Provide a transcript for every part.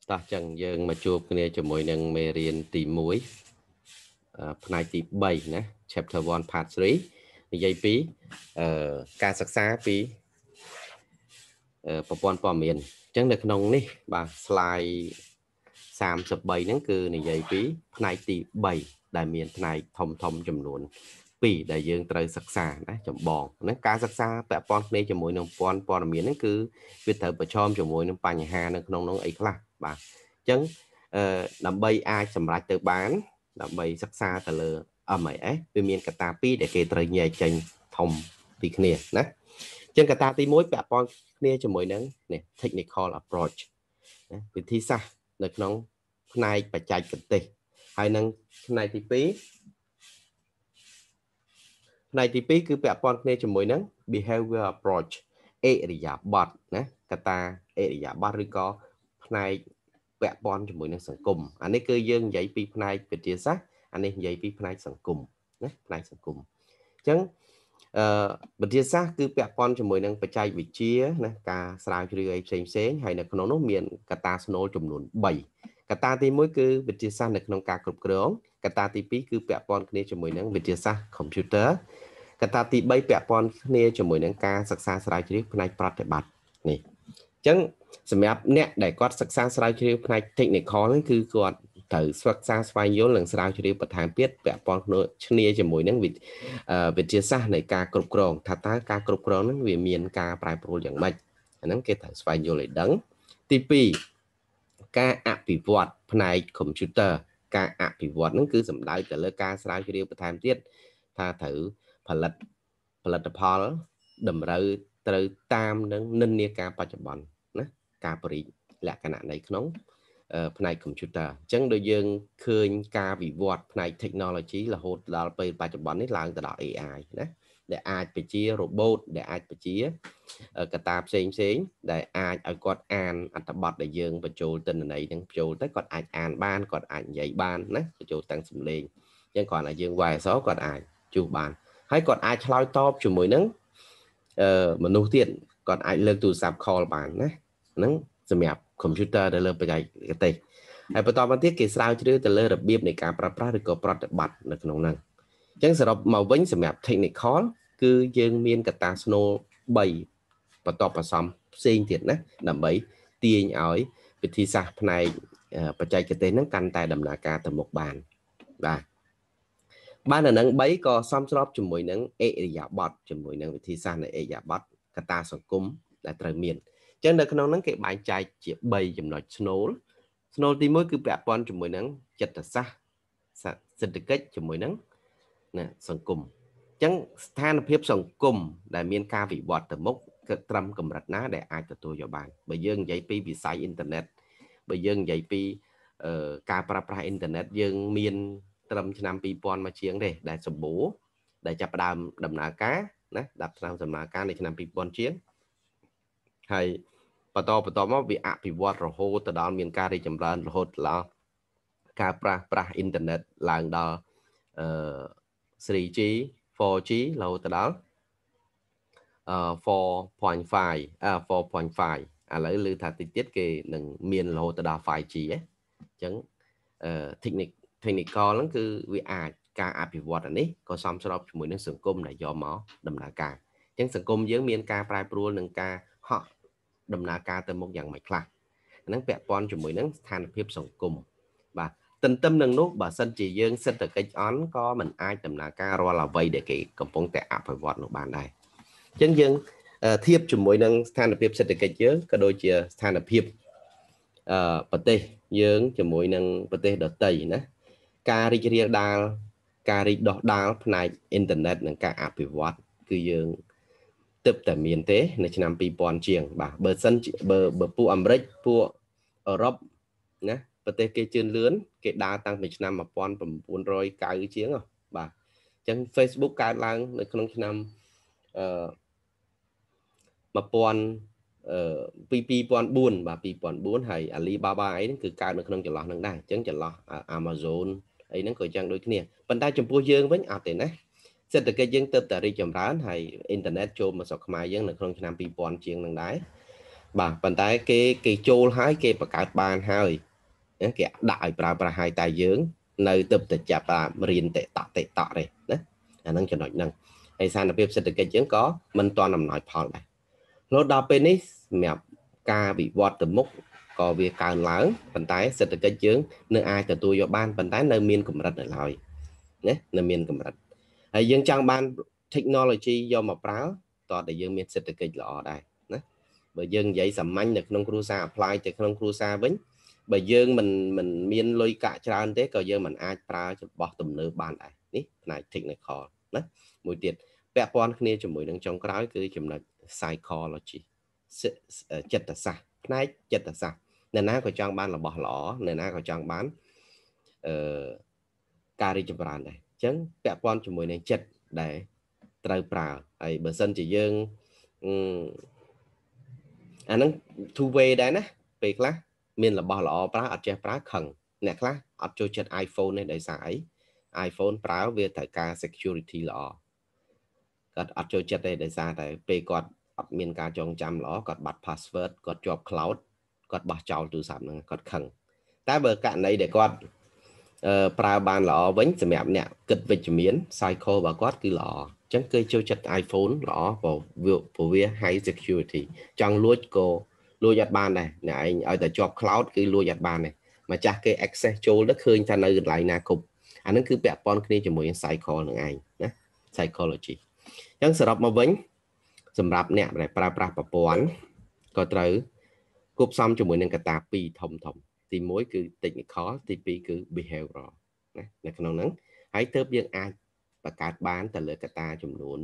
ta chẳng dừng mà chụp cái này cho mỗi nâng mê riêng tìm mũi phần này tí 7 nè chapter 1 part 3 dây phí ca sắc xá phíประปอนปอมเมียนจังในขนมนี่บางสไลด์33นั่นคือในใหญ่ปีផ្នែកទី3ដែលមានផ្នែកធំចំនួន2ដែលយើងត្រូវសិក្សាណាចម្បងហ្នឹងការសិក្សាពាក់ព័ន្ធគ្នាជាមួយនឹងព័ត៌មានហ្នឹងគឺវាត្រូវប្រឈមជាមួយនឹងបញ្ហានៅក្នុងនោះអីខ្លះបាទអញ្ចឹងដើម្បីអាចសម្រេចទៅបានដើម្បីសិក្សាទៅលើ MIS វាមានកត្តា2ដែលគេត្រូវញែកចេញធំពីគ្នាណាចឹងកត្តាទី1ពាក់ព័ន្ធគ្នាជាមួយនឹងនេះ technical approach ណាវិធីសាស្ត្រនៅក្នុងផ្នែកបច្ចេកទេសហើយនឹងផ្នែកទី2គឺពាក់ព័ន្ធគ្នាជាមួយនឹង behavior approach អិរិយាបថណាកត្តាអិរិយាបថឬក៏ផ្នែកពាក់ព័ន្ធជាមួយនឹងសង្គមអានេះគឺយើងនិយាយពីផ្នែកវិទ្យាសាស្ត្រអានេះនិយាយពីផ្នែកសង្គមណាផ្នែកសង្គមអញ្ចឹងវិទ្យាសាស្ត្រគឺពាក់ព័ន្ធជាមួយនឹងបច្ចេកវិទ្យាណាការស្រាវជ្រាវអីផ្សេងហើយនៅក្នុងនោះមានកត្តាស្នូលចំនួន3កត្តាទី1គឺវិទ្យាសាស្ត្រនៅក្នុងការគ្រប់គ្រងកត្តាទី2គឺពាក់ព័ន្ធគ្នាជាមួយនឹងវិទ្យាសាស្ត្រ computer កត្តាទី3ពាក់ព័ន្ធគ្នាជាមួយនឹងការសិក្សាស្រាវជ្រាវផ្នែកប្រតិបត្តិនេះអញ្ចឹងសម្រាប់អ្នកដែលគាត់សិក្សាស្រាវជ្រាវផ្នែក technical ហ្នឹងគឺគាត់ត្រូវសិក្សាស្វែងយល់និងស្រាវជ្រាវបន្ថែមទៀតពាក់ព័ន្ធគ្នាជាមួយនឹងវិទ្យាសាស្ត្រនៃការគ្រប់គ្រងថាតើការគ្រប់គ្រងហ្នឹងវាមានការប្រែប្រួលយ៉ាងម៉េចអាហ្នឹងគេត្រូវស្វែងយល់ឲ្យដឹងទី2ការអភិវឌ្ឍផ្នែក computer ការអភិវឌ្ឍហ្នឹងគឺសំដៅទៅលើការស្រាវជ្រាវបន្ថែមទៀតថាត្រូវផលិតផលតម្រូវត្រូវតាមនឹងនិន្នាការបច្ចុប្បន្នណាការបរិលក្ខណៈនៃក្នុងផ្នែក computer អញ្ចឹងដូចយើងឃើញការវិវត្តផ្នែក technology រហូតដល់ពេលបច្ចុប្បន្ននេះឡើងទៅដល់ AI ណាដែលអាចបញ្ជា robot ដែលអាចបញ្ជាកត្តាផ្សេងដែលអាចឲ្យគាត់អានអត្ថបទដែលយើងបញ្ចូលទិន្នន័យនឹងបញ្ចូលទៅគាត់អាចអានបានគាត់អាចនិយាយបានណាបញ្ចូលទាំងសំឡេងអញ្ចឹងគ្រាន់តែយើងវាយអក្សរគាត់អាចជួសបានហើយគាត់អាចឆ្លើយតបជាមួយនឹងមនុស្សទៀតគាត់អាចលើកទូរស័ព្ទ call បានណាហ្នឹងសម្រាប់ computer ទៅលើបច្ចេកទេសហើយបន្តមកទៀតគេស្រាវជ្រាវទៅលើរបៀបនៃការប្រើប្រាស់ឬក៏ប្រតិបត្តិនៅក្នុងហ្នឹងអញ្ចឹងសរុបមកវិញសម្រាប់ technical គឺយើងមានកត្តាស្នូល3បន្តបន្សំផ្សេងទៀតណាដើម្បីទាញឲ្យវិធីសាស្ត្រផ្នែកបច្ចេកទេសហ្នឹងកាន់តែដំណើរការទៅមុខបានបានអានឹង3ក៏សមស្របជាមួយនឹងអិរិយាបថជាមួយនឹងវិធីសាស្ត្រនៃអិរិយាបថកត្តាសង្គមដែលត្រូវមានអញ្ចឹងនៅក្នុងហ្នឹងគេបែងចែកជា3ចំណុចស្នូលទី1គឺពាក់ព័ន្ធជាមួយនឹងចិត្តសាស្ត្រសេដ្ឋកិច្ចជាមួយនឹងណាសង្គមអញ្ចឹងស្ថានភាពសង្គមដែលមានការវិវត្តទៅមុខគឺត្រឹមកម្រិតណាដែលអាចទទួលយកបានបើយើងនិយាយពីវិស័យអ៊ីនធឺណិតបើយើងនិយាយពីការប្រើប្រាស់អ៊ីនធឺណិតយើងមានត្រឹមឆ្នាំ2000មកជាងទេដែលសម្បូរដែលចាប់ផ្ដើមដំណើរការណាដល់ឆ្នាំដំណើរការនៅឆ្នាំ2000ជាងហើយបន្តមកវាអភិវឌ្ឍរហូតទៅដល់មានការរីកចម្រើនរហូតដល់ការប្រាស់អ៊ីនធឺណិតឡើងដល់3G 4G រហូតទៅដល់4.5 ឥឡូវឮថាតិចទៀតគេនឹងមានរហូតទៅដល់ 5G អញ្ចឹងtechnical ហ្នឹងគឺវាអាចការអភិវឌ្ឍនេះក៏សមស្របជាមួយនឹងសង្គមដែលយកមកដំណើរការអញ្ចឹងសង្គមយើងមានការប្រែប្រួលនឹងការហក់ដំណើរការទៅមុខយ៉ាងម៉េចខ្លះហ្នឹងពាក់ព័ន្ធជាមួយនឹងស្ថានភាពសង្គមបាទទន្ទឹមនឹងនោះបើសិនជាយើងសេដ្ឋកិច្ចអន់ក៏មិនអាចដំណើរការរាល់អ្វីដែលគេកំពុងតែអភិវឌ្ឍនោះបានដែរអញ្ចឹងយើងធៀបជាមួយនឹងស្ថានភាពសេដ្ឋកិច្ចយើងក៏ដូចជាស្ថានភាពប្រទេសយើងជាមួយនឹងប្រទេសដទៃណាការរីករាលដាលការរីកដុះដាលផ្នែកអ៊ីនធឺណិតនិងការអភិវឌ្ឍគឺយើងទើបតែមានទេនៅឆ្នាំ2000ជាងបាទបើសិនបើពួកអាមេរិកពួកអឺរ៉ុបណាប្រទេសគេជឿនលឿនគេដើរតាំងពីឆ្នាំ1990ជាងបាទអញ្ចឹង Facebook កើតឡើងនៅក្នុងឆ្នាំ2004បាទ2004ហើយ Alibaba អីហ្នឹងគឺកើតនៅក្នុងចន្លោះហ្នឹងដែរអញ្ចឹងចន្លោះ Amazon អីហ្នឹងក៏អញ្ចឹងដូចគ្នាប៉ុន្តែចំពោះយើងវិញអត់ទេណាសេដ្ឋកិច្ចយើងទៅតែរីកចម្រើនហើយអ៊ីនធឺណិតចូលមកស្រុកខ្មែរយើងនៅក្នុងឆ្នាំ2000ជាងហ្នឹងដែរបាទប៉ុន្តែគេចូលហើយគេបង្កើតបានហើយគេដាក់ឲ្យប្រើប្រាស់ហើយតែយើងនៅទៅតែចាប់រៀនតេតទេណាអាហ្នឹងចំណុចហ្នឹងហើយស្ថានភាពសេដ្ឋកិច្ចយើងក៏មិនទាន់អំណោយផលដែររហូតដល់ពេលនេះសម្រាប់ការវិវត្តទៅមុខក៏វាកើនឡើងប៉ុន្តែសេដ្ឋកិច្ចយើងនៅអាចទទួលយកបានប៉ុន្តែនៅមានកម្រិតនៅឡើយណានៅមានកម្រិតហើយយើងចង់បាន technology យកមកប្រើតើតែយើងមានសេដ្ឋកិច្ចល្អដែរណាបើយើងនិយាយសាមញ្ញនៅក្នុងគ្រួសារ apply ទៅក្នុងគ្រួសារវិញបើយើងមិនមានលុយកាក់ច្រើនទេក៏យើងមិនអាចប្រើរបស់ទំនើបបានដែរនេះផ្នែក technical ណាមួយទៀតពាក់ព័ន្ធគ្នាជាមួយនឹងចុងក្រោយគឺចំណុច psychology ចិត្តសាស្ត្រផ្នែកចិត្តសាស្ត្រអ្នកណាក៏ចង់បានរបស់ល្អអ្នកណាក៏ចង់បានការរីកចម្រើនដែរអញ្ចឹងពាក់ព័ន្ធជាមួយនឹងចិត្តដែលត្រូវប្រើហើយបើសិនជាយើងអាហ្នឹង two way ដែរណាពេលខ្លះមានរបស់ល្អប្រើអត់ចេះប្រើខឹងអ្នកខ្លះអត់ចូលចិត្ត iPhone នេះដោយសារអី iPhone ប្រើវាត្រូវការ security ល្អគាត់អត់ចូលចិត្តទេដោយសារតែពេលគាត់អត់មានការចងចាំល្អគាត់បាត់ password គាត់ជាប់ cloud គាត់បោះចោលទូរស័ព្ទហ្នឹងគាត់ខឹងតែបើករណីដែលគាត់ប្រើបានល្អវិញសម្រាប់អ្នកគិតវិជ្ជមាន cycle របស់គាត់គឺល្អអញ្ចឹងគេចូលចិត្ត iPhone ល្អព្រោះវា high security ចង់លួចក៏លួចអត់បានដែរអ្នកឯងឲ្យតែជាប់ cloud គឺលួចអត់បានទេម្ចាស់គេ access ចូលទៅឃើញថានៅកន្លែងណាគ្រប់អាហ្នឹងគឺពាក់ព័ន្ធគ្នាជាមួយ cycle នឹងឯងណា psychology អញ្ចឹងសរុបមកវិញសម្រាប់អ្នកដែលប្រើប្រាស់ប្រព័ន្ធក៏ត្រូវគប់សំជាមួយនឹងកត្តា2ធំទី1គឺ technical ទី2គឺ behavioral ណានៅក្នុងហ្នឹងហើយទើបយើងអាចបង្កើតបានទៅលើកត្តាចំនួន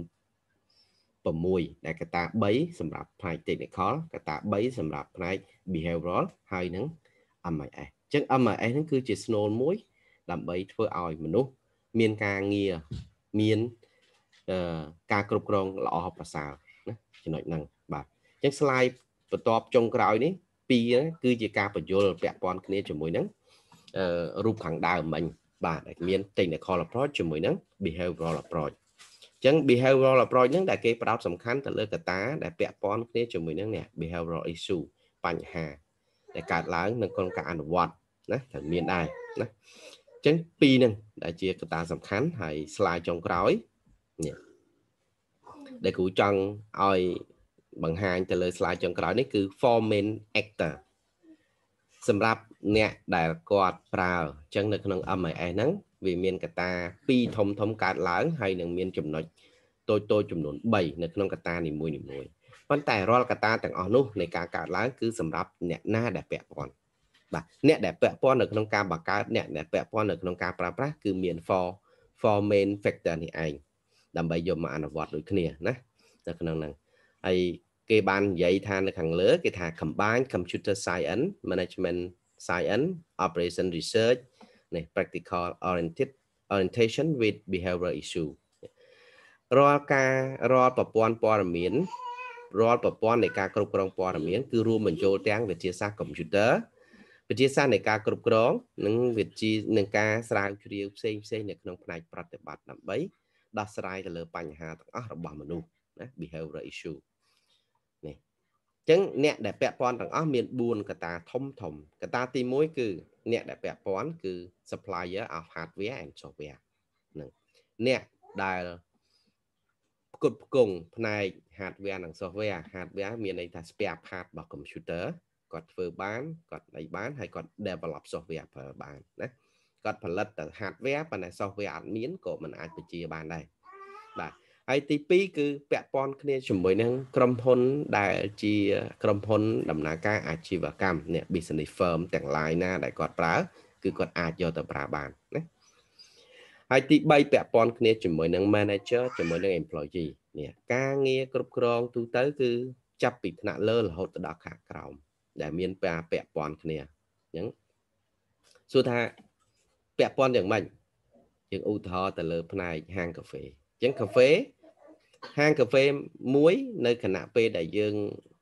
6ដែលកត្តា3សម្រាប់ផ្នែក technical កត្តា3សម្រាប់ផ្នែក behavioral ហើយនឹង MIS អញ្ចឹង MIS ហ្នឹងគឺជាស្នូលមួយដើម្បីធ្វើឲ្យមនុស្សមានការងារមានការគ្រប់គ្រងល្អប្រសើរណាចំណុចហ្នឹងបាទអញ្ចឹង slide បន្ទាប់ចុងក្រោយនេះ2គឺជាការបញ្យល់ពាក់ព័ន្ធគ្នាជាមួយនឹងរូបខាងដើមមិញបាទមាន technical approach ជាមួយនឹង behavioral approach អញ្ចឹង behavioral approach ហ្នឹងដែលគេផ្ដោតសំខាន់ទៅលើកត្តាដែលពាក់ព័ន្ធគ្នាជាមួយនឹង behavioral issue បញ្ហាដែលកើតឡើងនៅក្នុងការអនុវត្តណាត្រូវមានដែរណាអញ្ចឹង2ហ្នឹងដែលជាកត្តាសំខាន់ហើយ slide ចុងក្រោយនេះដែលគ្រូចង់ឲ្យបង្ហាញទៅលើ slide ចុងក្រោយនេះគឺ four main actor សម្រាប់អ្នកដែលគាត់ប្រើអញ្ចឹងនៅក្នុង MIS ហ្នឹងវាមានកត្តា2ធំកើតឡើងហើយនឹងមានចំណុចតូចចំនួន3នៅក្នុងកត្តានីមួយប៉ុន្តែរាល់កត្តាទាំងអស់នោះនៃការកើតឡើងគឺសម្រាប់អ្នកណាដែលពាក់ព័ន្ធបាទអ្នកដែលពាក់ព័ន្ធនៅក្នុងការបង្កើតអ្នកដែលពាក់ព័ន្ធនៅក្នុងការប្រើប្រាស់គឺមាន four main factor នេះឯងដើម្បីយកមកអនុវត្តដូចគ្នាណានៅក្នុងហ្នឹងហើយគេបាននិយាយថានៅខាងលើគេថា combine computer science management science operation research នេះ practical orientation with behavioral issue រាល់ប្រព័ន្ធព័ត៌មានរាល់ប្រព័ន្ធនៃការគ្រប់គ្រងព័ត៌មានគឺរួមបញ្ចូលទាំងវិទ្យាសាស្ត្រ computer វិទ្យាសាស្ត្រនៃការគ្រប់គ្រងនិងវិទ្យានឹងការស្រាវជ្រាវផ្សេងនៅក្នុងផ្នែកប្រតិបត្តិដើម្បីដោះស្រាយទៅលើបញ្ហាទាំងអស់របស់មនុស្សណា behavioral issue នេះអញ្ចឹងអ្នកដែលពាក់ព័ន្ធទាំងអស់មាន4កត្តាធំកត្តាទី1គឺអ្នកដែលពាក់ព័ន្ធគឺ supplier of hardware and software នឹងអ្នកដែលផ្គត់ផ្គង់ផ្នែក hardware និង software hardware មានន័យថា spare part របស់ computer គាត់ធ្វើបានគាត់អីបានហើយគាត់ develop software ប្រើបានណាគាត់ផលិតតែ hardware ប៉ុន្តែ software អត់មានក៏មិនអាចបញ្ជាបានដែរបាទហើយទី2គឺពាក់ព័ន្ធគ្នាជាមួយនឹងក្រុមហ៊ុនដែលជាក្រុមហ៊ុនដំណើរការអាជីវកម្មអ្នក business firm ទាំង line ណាដែលគាត់ប្រើគឺគាត់អាចយកទៅប្រើបានណាហើយទី3ពាក់ព័ន្ធគ្នាជាមួយនឹង manager ជាមួយនឹង employee នេះការងារគ្រប់គ្រងទូទៅគឺចាប់ពីថ្នាក់លើរហូតដល់ខាងក្រោមដែលមានពាក់ព័ន្ធគ្នាអញ្ចឹងសួរថាពាក់ព័ន្ធយ៉ាងម៉េចយើងឧទាហរណ៍ទៅលើផ្នែកហាងកាហ្វេអញ្ចឹងកាហ្វេហាងកាហ្វេមួយនៅគណៈពេលដែលយើង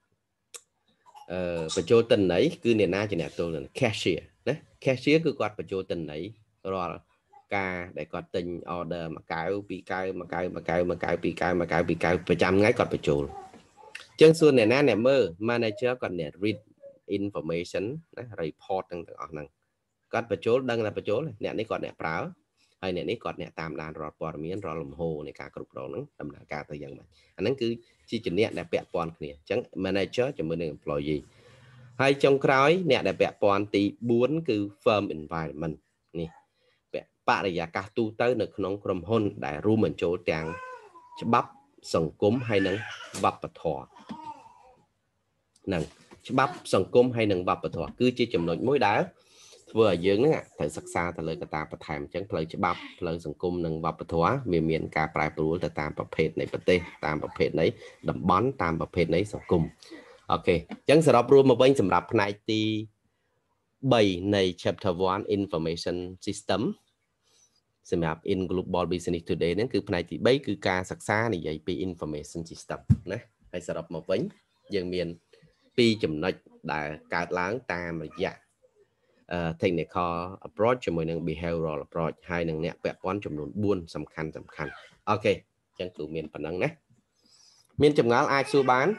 បញ្ចូលទិន្នន័យគឺអ្នកណាជាអ្នកចូល cashier ណា cashier គឺគាត់បញ្ចូលទិន្នន័យរាល់ការដែលគាត់ទិញ order 1 កែវ 2 កែវ 1 កែវ 1 កែវ 2 កែវ 1 កែវ 2 កែវប្រចាំថ្ងៃគាត់បញ្ចូលអ chân xuân này nè mơ manager còn nè read information report tăng ở năng có bật chỗ đăng là bật chỗ nè này còn nè báo hay nè này còn nè tạm đàn rồi bỏ miếng rồi làm hồ này cả cục đồ nó tầm là cả thời gian mà anh ấy cứ chi trình nè đẹp bẹt pon nè chẳng manager cho mình employee hay trong khói nè đẹp bẹt pon thì 4 cứ firm environment nè bạn là giả cả tu tới được nông cầm hôn đại ru mình chỗ trang bắp sòng cúm hay nâng bắp bật thọ nâng bắp sòng cúm hay nâng bắp bật thọ cứ chỉ chùm nội mối đá vừa dưỡng á thời sắc xa thời lời cả ta bật thèm chẳng lời bắp lời sòng cúm nâng bắp bật thọ miền miền cả prai bùa từ tam bắp phết này bật tê tam bắp phết đấy đầm bón tam bắp phết đấy sòng cúm ok chẳng sẽ đọc luôn một bên sầm rạp này thì 7 này chapter 1 information system xem áp in global business today nên cứ này thì bây cứ ca sắc xa này vậy pi information system nè hay sẽ đọc một vĩnh dân miền pi chùm nói đã cả láng ta mà dạ technical approach cho mình năng behavioral approach hai năng nè vẽ quán chùm nôn buôn sầm khăn ok chẳng cứ miền phần năng nè miền chùm ngáo ai xua bán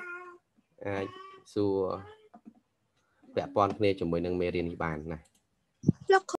xua vẽ quán này cho mình năng mê riêng bàn này